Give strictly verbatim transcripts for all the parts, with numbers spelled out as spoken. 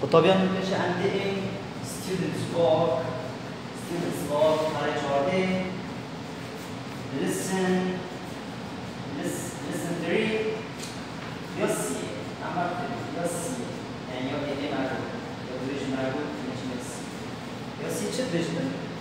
طبيعي میشه عندي این students walk students walk برای چهارده listen listen three یاسی اما یاسی یعنی یا ایده مربوط یا دویش مربوط نشمیس یاسی چه بجده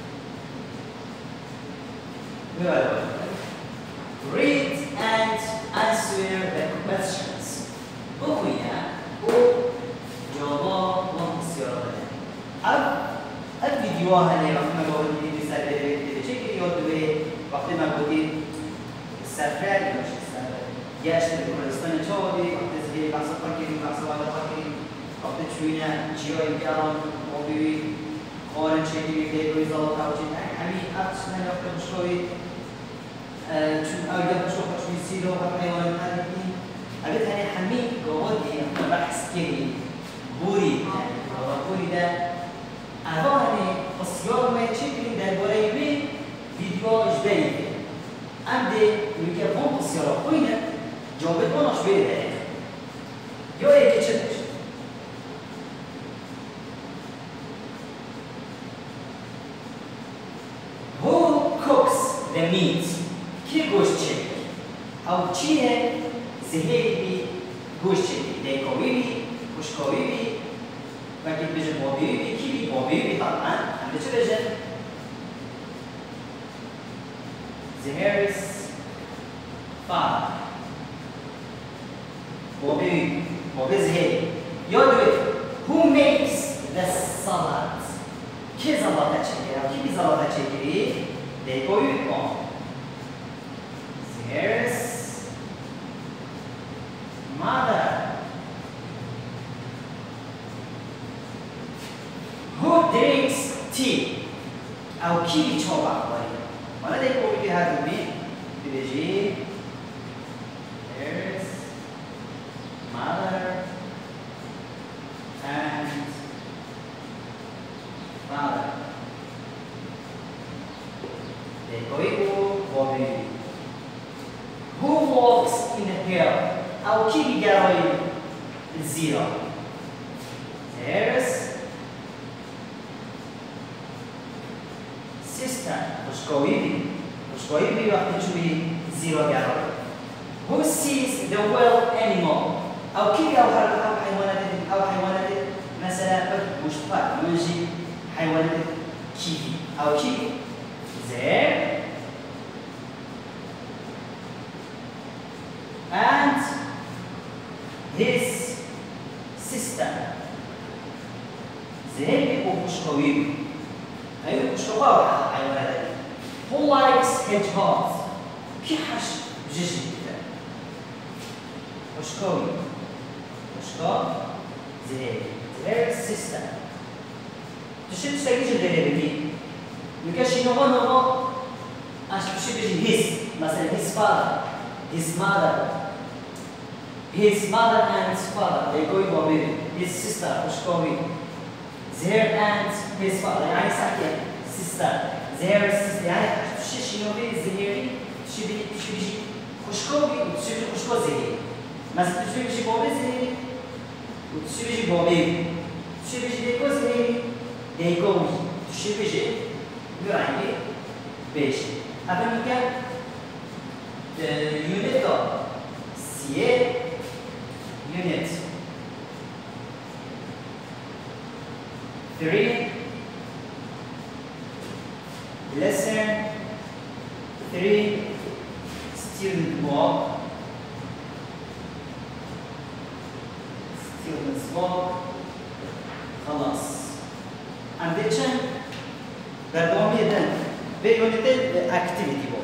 میبره read and answer the questions بخویه و جواب و بسیار بده اب اب ویدیو هنه وقتی ما باید میدید سر بده چه که یاد دوه وقتی ما بودید سفری باشه سفر گشت به کردستان چاودی وقتی زیر بحث کار کردیم بحث والا کار کردیم وقتی چوینه جیای گران و بیوی قارن چیدی که روی زالت ها چید همین افت من وقتی مشکوی چون اگر مشکوی خشوی سیلو و حیوان تنیدیم اگر تنی همین گوادی بحث کردیم بوری بوری ده اوانی بسیار ما چیکلی درباره وی ویدیو اجباری عندي میگه اون بسیار خوینه جوابت اونش بیره یا یکی چه Who cooks the meat? کی گوشت چه او چیه زهری بی گوشت چه دیکوی بی خوشکوی بی وقتی بجه بابی بی کی بی بابی بی طبعا هم چه بجه زهر's father بابی بابی زهری یاد بید who makes the salad کی زلات چگیری او کی بی زلات چگیری دیکوی بی کن زهر's mother who drinks tea او کی بی چوبا باری mana dia kau pilih hari ini pilih G there's mother and father dia kau itu Bobby who walks in the hill au ki bigaroi zero there's sister Uskoibi Uskoibi وقتی چوی زیرا گرایی Who sees the wild animal أو كي أو أو حيوانات أو حيوانات مثلا مشتقات منجي حيوانات كيفي أو كي there and his sister there ومشكويبي أيوة مشكوى حيوانات Who likes hedgehogs كي حش بجيجي كده مشكوي مشكوى زهير زهير sister تشي تشتاقيش الغير بكي مكاشي نوغو نوغو أش بشي بيجي his مثلا his father his mother his mother and father they go in his sister مشكوي زهير and his father يعني ساكي sister زهير sister يعني تشي شنو بي زهيري تشي بي تشي بيجي خشكوي وتشي بيجي خشكو زهيري مثلا تشي بيجي بابي زهيري وتشي بيجي بابي تشي بيجي ديكو زهيري ديكوي تشي بيجي يعني بيجي أبى نيجا unit سي unit three lesson three student walk students walk خلاص عندي كم برنامج دن به unit activity walk